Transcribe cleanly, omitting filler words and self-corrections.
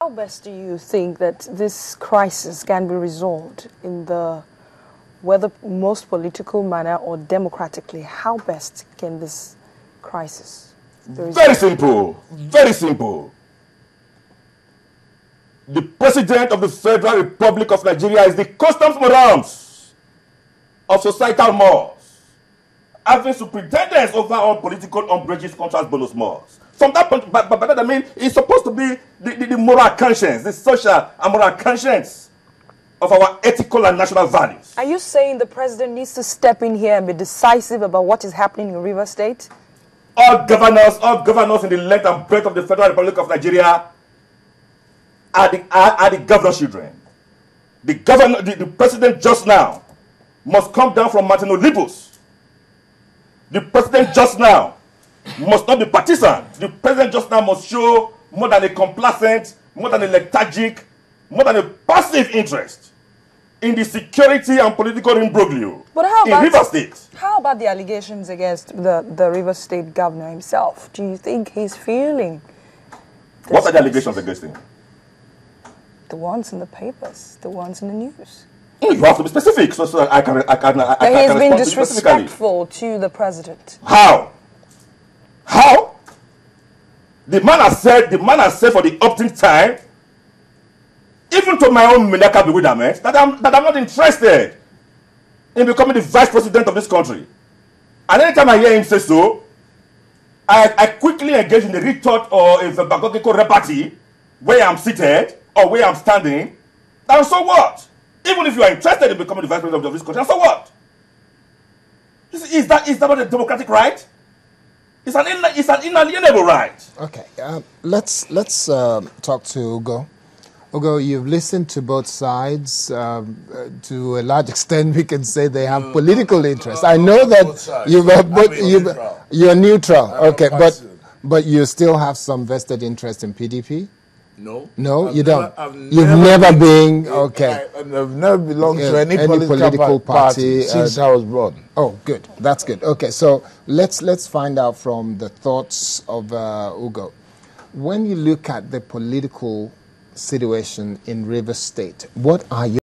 how best do you think that this crisis can be resolved in the, whether most political manner or democratically? How best can this crisis be resolved? Very simple. Very simple. The President of the Federal Republic of Nigeria is the customs morals of societal mores, having superintendence over all political umbrages, contracts, bonus mores. From that point, but that I mean, it's supposed to be the moral conscience, the social and moral conscience of our ethical and national values. Are you saying the president needs to step in here and be decisive about what is happening in River State? All governors in the length and breadth of the Federal Republic of Nigeria are the governor's children. The president just now must come down from Mountain Olympus. The president just now must not be partisan. The president just now must show more than a complacent, more than a lethargic, more than a passive interest in the security and political imbroglio in River State. How about the allegations against the River State governor himself? Do you think he's feeling this? What are the allegations against him? The ones in the papers, the ones in the news. You have to be specific, so I can That he's been disrespectful to the president. How? How? The man has said for the umpteenth time, even to my own maniacal bewilderment, that I'm not interested in becoming the vice president of this country. And anytime I hear him say so, I quickly engage in a retort or a pedagogical repartee where I'm seated or where I'm standing. And so what? Even if you are interested in becoming the vice president of this country, and so what? Is that not a democratic right? It's an inalienable right. Okay, let's talk to Ugo. Ugo, you've listened to both sides. To a large extent, we can say they have political interests. I know that you're neutral. Okay, but you still have some vested interest in PDP. No. No, you don't. You've never been, okay. I've never belonged to any political party since I was born. Oh, good. That's good. Okay, so let's find out from the thoughts of Ugo. When you look at the political situation in River State, what are your